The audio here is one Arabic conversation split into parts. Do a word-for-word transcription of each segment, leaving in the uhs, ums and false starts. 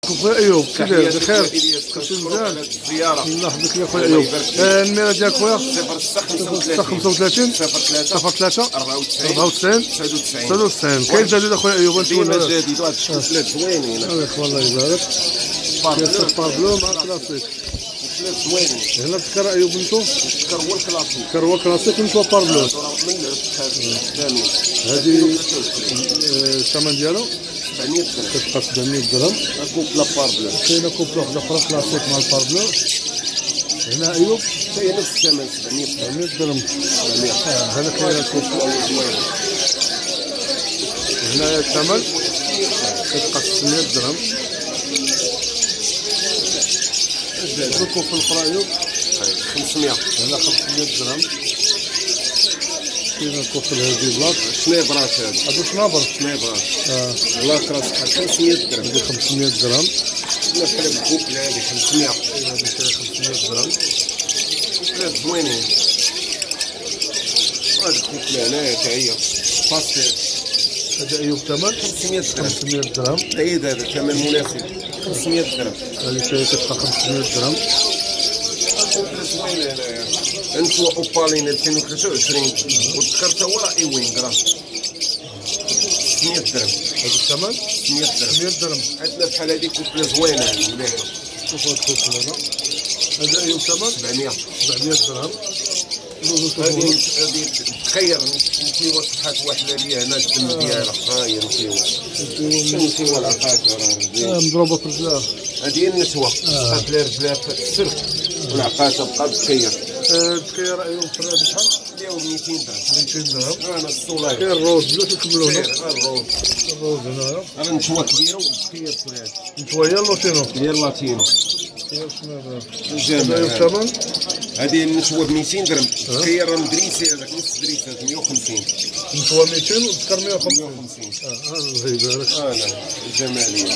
خويا ايوب كي داير بخير؟ كلشي مزيان؟ الله يحفظك يا خويا ايوب. النمره ديالك خويا؟ صفر ستة خمسة وثلاثين صفر ثلاثة أربعة وتسعين تسعة وتسعين. كاين جديد اخويا ايوب؟ نشوف هذا جديد واحد الشكلات زوينين. الله يبارك. كاين باربلو مع كلاسيك. شكلات زوينين. هنا السكر ايوب نتو؟ السكر هو الكلاسيك. السكر هو الكلاسيك نتو باربلو. هذه الثمن ديالو سبعمية درهم. كتبقى سبعمية درهم. كوبلا باربلو. كاينه كوبلا واحده اخرى كلاسيك مع الباربلو. هنا ايوب هي نفس الثمن سبعمية سبعمية درهم. هذا كاين كوبلا زوينه. هنا الثمن كتبقى ستمية درهم. الكوب الاخرى ايوب خمسمية. هنا خمسمية درهم. كاين الكوفل هذه بلاك شنيبرات هذا. هادو شنابر شنيبرات. اه بلاك راس بحال خمسمية درهم. هذه خمسمية درهم. نفس الكوبل هذه خمسمية. هذه خمسمية درهم. شكلات زوينين. هاد الكوبل هنايا تا هي باستيل. هذا ايوب ثمن خمسمية درهم. خمسمية درهم. عيد هذا ثمن مناسب. خمسمية درهم. هذه كتبقى خمسمية درهم. زوينه هنايا. انتو اوبالين ألفين وثلاثة وعشرين والذكر تا هو راه ايوينغ راه ستمية درهم. هذا الثمن ستمية درهم. ستمية درهم. عندنا بحال هذيك كوبله زوينه هذه مليحه. شوفوا هاد الكوفل هذا. هذا ايوب ثمن سبعمية. سبعمية درهم. هذه هذه تخير نمشيو صحات واحده ليا هنا الدم ديالها ها هي نمشيو نمشيو العقاقه راه مضروبه في رجلها. هذه هي النسوه بقات لها رجلها في السرف والعقاقه بقات تخير. تخير ايوب في هذا شحال؟ ديالو ميتين درهم. ميتين درهم. انا الصولاي كاين الروز بلاتي كملوا هنا. الروز الروز هنايا راه نسوه كبيره وتخير في هذا. نتوما هي اللوتينو ديال لاتينو. هي شنو الجامع الثمن؟ هذه النسوه ب ميتين درهم. تخير راه مدريسي هذاك نص دريسي هذا مية وخمسين. نتوما ميتين والذكر مية وخمسين. مية وخمسين. اه الله يبارك. اه لا الجماليه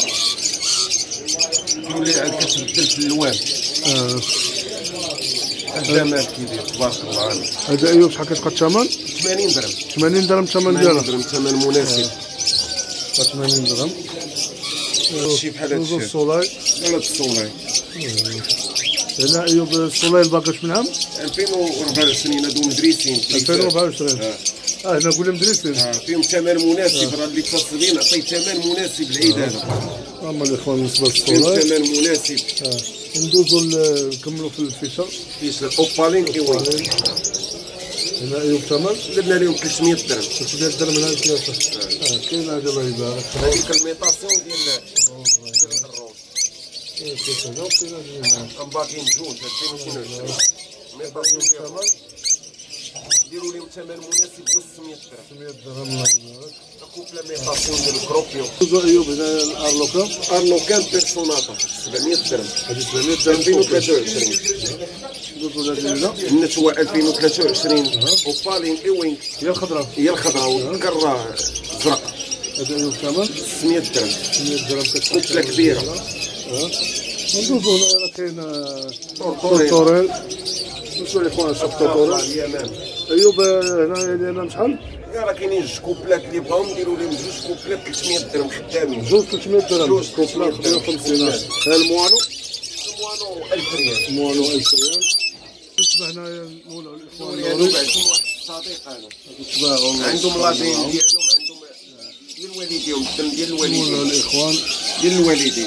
تولي عاد كتبدل في الالوان. اه الجمال كيدير تبارك الله عليك. هذا ايوب شحال كتبقى الثمن؟ ثمانين درهم. ثمانين درهم الثمن ديالها. ثمانين درهم ثمن مناسب. ثمانين درهم. شي بحال هادشي. الصولاي. ولا الصولاي. هنا ايوب الصولاي الباقي من عام؟ ألفين وأربعة وعشرين هادو مدريسين. ألفين وأربعة وعشرين. اه اه هنا قولنا مدريسين. اه فيهم ثمن مناسب. راه اللي تصلين عطيت ثمن مناسب العيد هذا. هما الاخوان بالنسبه فيهم للصولاي. ثمن مناسب. اه ندوزو نكملوا في الفيشه. فيش الاوبالين ايوه. هنا ايوب ثمن درنا لهم ثلاثمية درهم. ثلاثمية درهم هنا ثلاثه. اه كاين هذا الله يبارك. هذيك الميطاسيون ديال ديال الروز. كاين هذا وكاين هذا. باقيين جوج ألفين واثنين وعشرين. ميطاسيون ديال ديروا لهم ثمن مناسب هو ستمية درهم. ستمية درهم الله يبارك. كوبلا ميطاسيون ديال الكروبيو. دوزو ايوب هنا الارلوكان. ارلوكان بيرسوناتا سبعمية درهم. هذه سبعمية درهم. ألفين وثلاثة وعشرين. دوزو هذه هنا. النسوة ألفين وثلاثة وعشرين. اوبالين ايوينغ هي الخضراء. هي الخضراء والذكر راه زرق. هذا ايوب ثمن ستمية درهم. ستمية درهم كتلة كبيرة. اه ندوزو هنا كاين تورتوريل. شنو اللي خويا شوف تورتوريل. اليمن. ايوب هنا اليمن شحال؟ راه كاينين جوج كوبلات اللي بغاو نديرو لهم جوج كوبلات ثلاثمية درهم خدامين. جوج ثلاثمية درهم. جوج كوبلات مية وخمسين. ها الموانو؟ الموانو ألف ريال. الموانو ألف ريال. تسمع هنايا الاولى الاخوان هادو عندهم واحد الصديق انا. تباع والله. عندهم لادين ديالهم عندهم ديال والديهم الدم ديال الوالدين. الاخوان ديال الوالدين.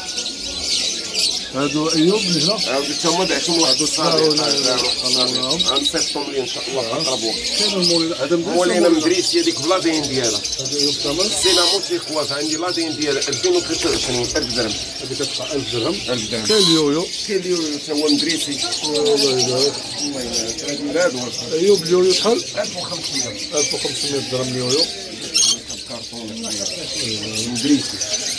هادو ايوب اللي هنا. هادو تما بعتهم واحد الصديق. غنصيفطهم ليه ان شاء الله في اقرب وقت. كاين المولد هذا مولينا مدريسي هذيك بلادين ديالها. هذا ايوب ثمن. سينامو تيخواف عندي لادين ديال ألفين وثلاثة وعشرين ألف درهم. هذه كتبقى ألف درهم. ألف درهم. كاين اليويو. كاين اليويو تا هو مدريسي. الله يبارك. الله يبارك. هادي هادو ايوب اليويو شحال؟ ألف وخمسمية. ألف وخمسمية درهم اليويو. كارطون مدريسي.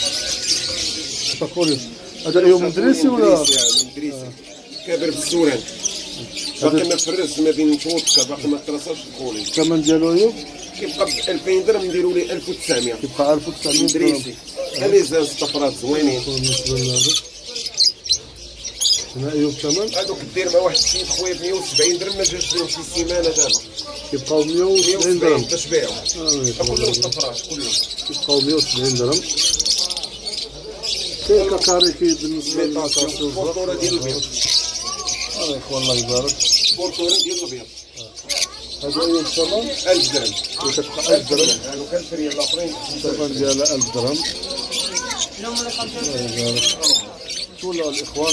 تقولي هذا ايوب مدريسي ولا؟ مدريسي. كابر بالسوران. باقي ما فرز ما بين متوسطه باقي ما ترصاش الكولي. الثمن ديالو ايوب؟ كيبقى ب ألفين درهم نديرو ليه ألف وتسعمية. كيبقى ألف وتسعمية مدريسي. الميزان الصفرات زوينين. بالنسبه لهذا هنا ايوب ثمن. هادوك دير مع واحد الشيء خويا ب مية وسبعين درهم ما جاش لهم شي سيمانه دابا. كيبقاو مية وسبعين درهم باش بيعوا. كلهم صفرات كلهم. كيبقاو مية وسبعين درهم. كاين كاكاريكي بالنسبه للطاسه البورطوره ديال البيض. الله يخوان الله يبارك. البورطوره ديال البيض هذا أيوب الثمن ألف درهم. كتبقى ألف درهم. هادو ألف ريال الاخرين الثمن ديالها ألف درهم. الله يبارك. ولا الاخوان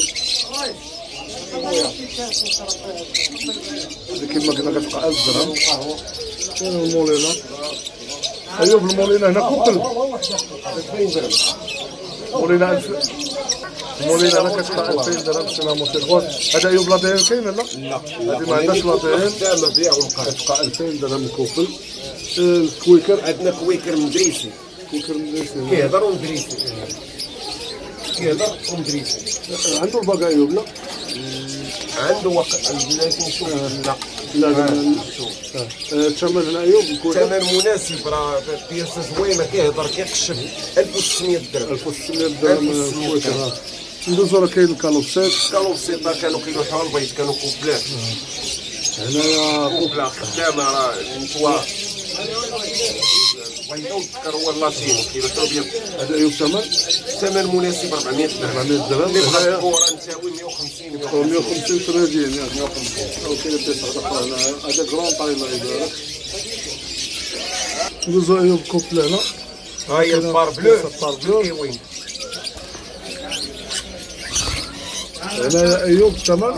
كيما قلنا كتبقى ألف درهم. كاين المولينا ايوب المولينا هنا كوبل ألفين درهم. مولينا ألف مولينا هنا كتبقى ألفين درهم سلام الاخوان. هذا ايوب لابين كاين لا؟ لا هذه ما عندهاش لابين. خدامه بيع ونقاد. كتبقى ألفين درهم كوبل. الكويكر عندنا كويكر مدريسي. كويكر مدريسي كيهضر ومدريسي. كيهضر ومدريسي. عنده الباقا ايوب لا؟ عنده وقت لكن شوف لا لا شوف الثمن هنا ايوب ثمن مناسب راه بياسه زوينه كيهضر كيقشف ألف وستمية درهم. ألف وستمية درهم كويكر. ندوزو راه كاين الكالوبسيت. الكالوبسيت كانوا كيلوحوا البيض كانوا كوبلات. هنايا كوبلا خدامه راه نتوا بغينا نذكر هو اللاتينو كيلوحوا البيض. هذا ايوب ثمن ثمن مناسب أربعمية درهم. أربعمية درهم. اللي بغا الكورة نساوي مية وخمسين مية وخمسين تريدين ياك مية وخمسين. وكاين بيسع اخرى هنايا هذا كرون طايله يبارك. ندوزو ايوب كوبلا هنا. ها هي البار بلو البار بلو كيوين. هنايا ايوب ثمن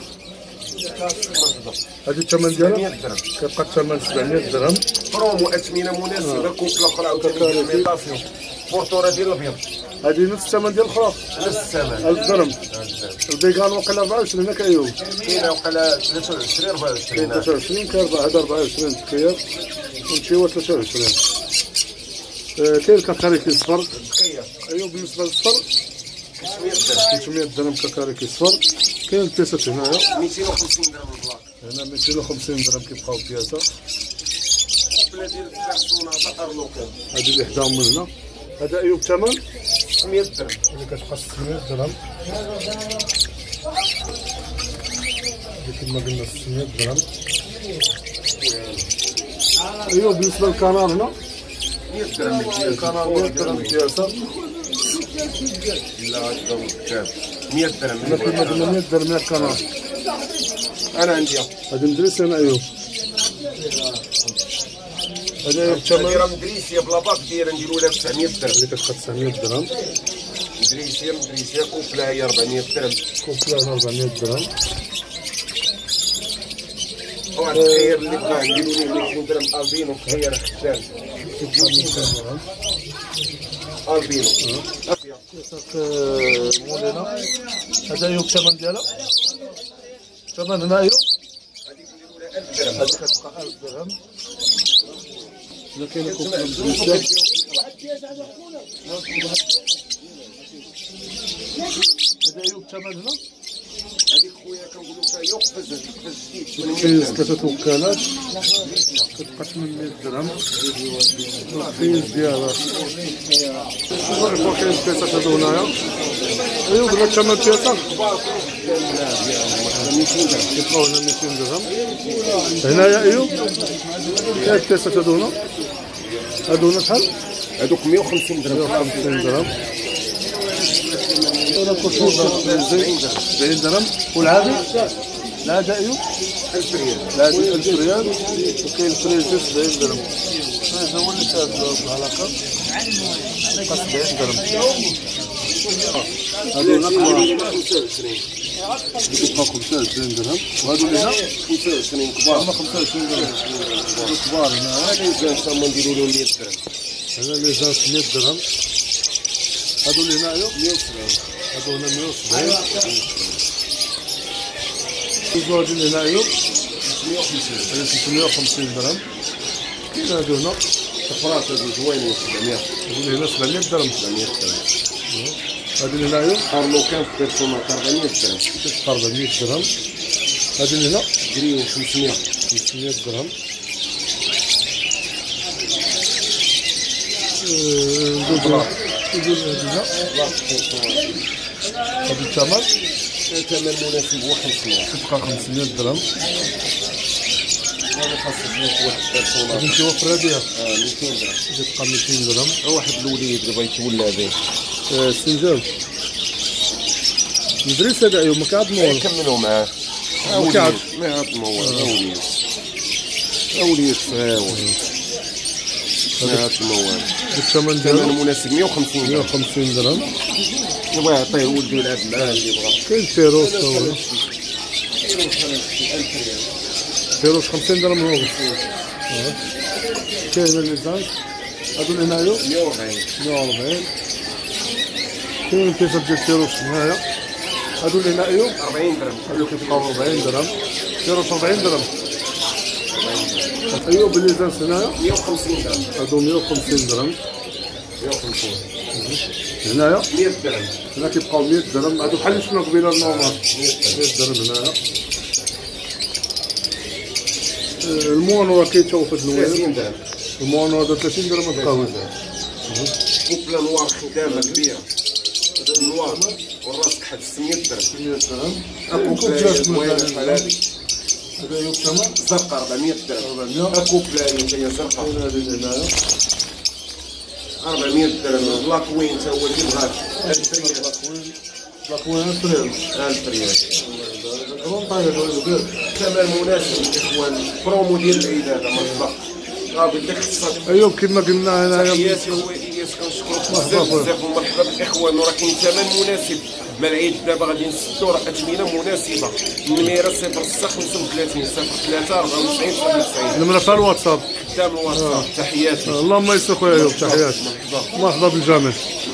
هذه الثمن ديالها درهم. كتبقى الثمن سبعمية درهم. برومو اثمنه مناسبه. كوبلا اخرى عاوتاني ميطاسيون بورطوره ديال البيض. هذه نفس الثمن ديال الاخرى نفس الثمن ألف درهم. البيكان وقيلا أربعة وعشرين هكا ايوب. كاينه وقيلا ثلاثة وعشرين أربعة وعشرين. ثلاثة وعشرين كاين هذا أربعة وعشرين تخيل ونمشيو ثلاثة وعشرين. كاين الكاكاريكي الصفر ايوب بالنسبه للصفر خمسمية درهم كاكاريكي الصفر. كاين البيسات هنايا ميتين وخمسين درهم البلاك. هنا ميتين وخمسين درهم كيبقاو البياسه. كوبلا ديال البيرسونال ارلوكان هذه اللي حداهم من هنا. هذا ايوب ثمن ستمية درهم. اللي كتبقى ستمية درهم. هذه كما قلنا ستمية درهم. ايوب بالنسبه للكنار هنا مية درهم. الكنار مية درهم البياسه. لا هذا كتاب مية درهم. هنا كما قلنا مية درهم الكنار. انا عندي هذه مدرسه انا ايوب. هذا ايوب ثمن راه مدريسيه بلا باك دايره نديرو لها تسعمية درهم. اللي كتبقى تسعمية درهم. مدريسيه مدريسيه كوبلا هي أربعمية درهم. كوبلا أربعمية درهم. واحد الخير اللي بغا نديرو ليه ميتين درهم البينو خير خدام. ميتين درهم. البينو كيساك مولينا. هذا ايوب الثمن ديالها الثمن هنا ايوب هذيك نديرو لها ألف درهم. هذه كتبقى ألف درهم. هنا كاين كوبلا مدرسة. هذا ايوب الثمن هنا هذيك خويا كنقولوا فيها يقفز يقفز جديد. كاين ثلاثة وكالات كتبقى ثمنمية درهم. الفيز ديالها كاين البيسات هادو هنايا. ايوب هنا الثمن ديالها كيبقاو هنا ميتين درهم. هنايا ايوب كاين البيسات هادو هنا هادو هنا شحال؟ هذوك مية وخمسين درهم. مية وخمسين درهم. هنا كوشوش سبعين درهم. والعادي العادي ايوب ألف ريال. العادي ألف ريال. وكاين الفريزي سبعين درهم. الفريزي هو اللي شاد العلاقه تبقى سبعين درهم. هادو هنا خمسة وعشرين. كيبقاو خمسة وعشرين درهم. وهادو اللي هنا خمسة وعشرين كبار. هما خمسة وعشرين درهم. هادو كبار هنا. هذا يزال تما نديرو لهم مية درهم. هنا اللي جات مية درهم. هادو اللي هنا ايوب مية وسبعين. هادو هنا مية وسبعين. الزواج اللي هنا ايوب مية وخمسين. هذا ستمية وخمسين درهم. كاين هادو هنا صفرات هذو زوينين سبعمية. هادو اللي هنا سبعمية درهم. سبعمية درهم. هادو اللي هنا ايوب ارلوكان في بيرسونال أربعمية درهم. أربعمية درهم. هادو اللي هنا جريو خمسمية. خمسمية درهم. ندوزو ندوزو هادو هنا هادو الثمن ثمن مناسب هو خمسمية. تبقى خمسمية درهم. هذا خاص واحد بيرسونال. غادي نتوفر هاديها اه ميتين درهم. تبقى ميتين درهم. واحد الوليد اللي بغا يتولى به. السنجاب مدريس هذا ايوا ما كيعظموا والو. كملوا معاه. ما كيعظم. ما يعظموا والو. اوليد. اوليد صغيور. ما يعظموا والو. الثمن ديالو الثمن مناسب مية وخمسين مية درهم. وخمسين درهم. يبغى يعطيه ولده يلعب معاه اللي يبغى. كاين فيروس تا هو. فيروس خمسين درهم هو. كاين الليزانس هادو اللي هنايا مية وأربعين. مية وأربعين. كاين كيفاش ديال فيروس هنايا هادو اللي هنايا أربعين درهم. هادو كيبقاو أربعين درهم. فيروس أربعين درهم. ايوا بالليزانس هنايا مية وخمسين درهم. هادو مية وخمسين درهم. مية وخمسين. هنايا مية درهم. هنا كيبقاو مية درهم. هادو بحال اللي شفنا قبيله النورمال مية درهم هنايا. المونو راه كيتشوف في النوير. ثلاثين درهم. المونو هذا ثلاثين درهم تلقاوه. كوبلا نوار خدامه كبيره. هذا النوار والراس تحت ستمية درهم. مية درهم. كوبلا زوينه بحال هذيك. هذا يوم كمان زرقاء أربعمية درهم. أربعمية. كوبلا هي زرقاء. هذه هنايا أربعمية درهم. لاكوين تا هو اللي بغات. ألف ريال. لاكوين ألف ريال. ألف ريال. الرون طايح هذا ثمن مناسب الاخوان. برومو ديال العيد هذا مطلق. راه بدك تصدق. ايوا كما قلنا هنايا. تحياتي خويا الياس كنشكرك بزاف بزاف ومرحبا بالاخوان. وراه كاين ثمن مناسب مع العيد دابا غادي نسدو راه اثمنه مناسبه. النميره صفر ستة خمسة وثلاثين صفر ثلاثة أربعة وتسعين صفر تسعين. نمرة في الواتساب قدام الواتساب. تحياتي. اللهم يسر خويا ايوب. تحياتي. مرحبا بالجميع.